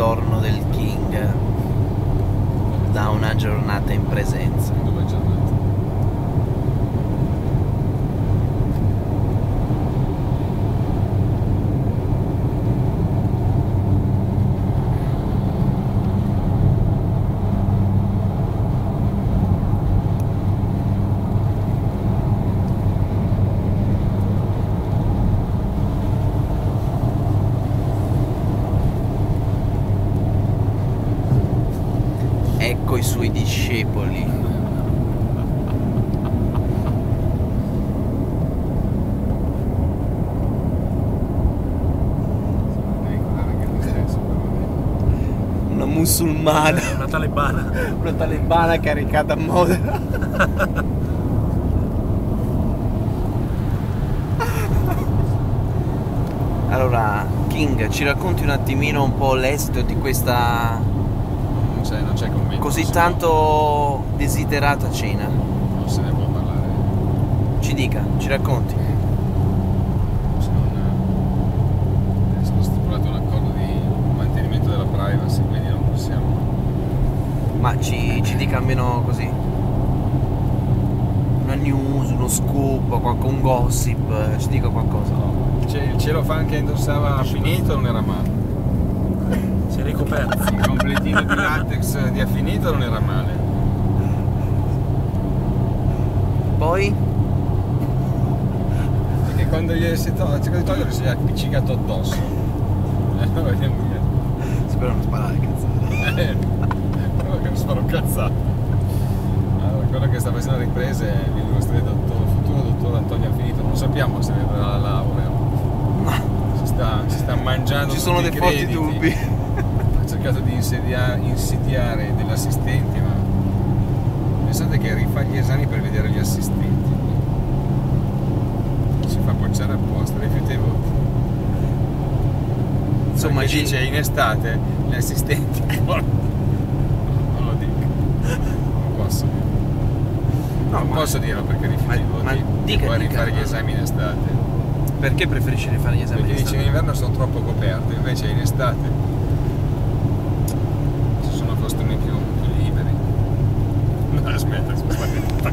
ritorno del King da una giornata in presenza. 2 giornate. Ecco i suoi discepoli. Una musulmana, Una talebana. una talebana caricata a Modena. Allora, King, ci racconti un attimino un po' l'esito di questa Non c'è commento. così se tanto desiderata cena? no, non se ne può parlare. Ci dica, ci racconti. Se non è stato stipulato un accordo di mantenimento della privacy, quindi non possiamo. Ma ci dica almeno così. Una news, uno scoop, un gossip, ci dica qualcosa. Il celofan che indossava Affinito non era male. Si è ricoperta. Il completino di latex di Affinito non era male. Poi? Perché quando gli si cerca di togliere si è appiccicato addosso. Allora vediamo Spero non sparare, cazzate. quello che non sparo cazzate. Allora, quello che sta facendo le riprese è il nostro futuro dottor Antonio Affinito. Non sappiamo se vedrà la laurea. Si sta mangiando. Ci sono tutti dei i forti crediti. dubbi. Ha cercato di insidiare degli assistenti, ma pensate che rifà gli esami per vedere gli assistenti. Si fa bocciare apposta, rifiuta i voti. Insomma, Perché dice in estate gli assistenti non lo dico. Non posso dire. No, Non ma- posso dirlo perché rifiuta i ma voti dica, e poi dica, rifare gli ma- esami in estate. Perché preferisci rifare gli esami? Perché di dice in stato? inverno sono troppo coperto, invece in estate ci sono costumi più liberi. No, aspetta,